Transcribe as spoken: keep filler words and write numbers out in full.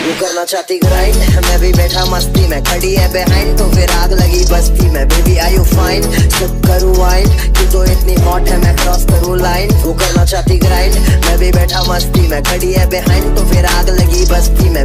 वो करना चाहती ग्राइंड, मैं भी बैठा मस्ती में, खड़ी है बिहाइंड तो फिर आग लगी बस्ती में। Baby are you fine, sip करूँ वाइन, तू तो इतनी हॉट है मैं क्रॉस करूँ लाइन। वो करना चाहती ग्राइंड, मैं भी बैठा मस्ती में, खड़ी है बिहाइंड तो फिर आग लगी बस्ती में।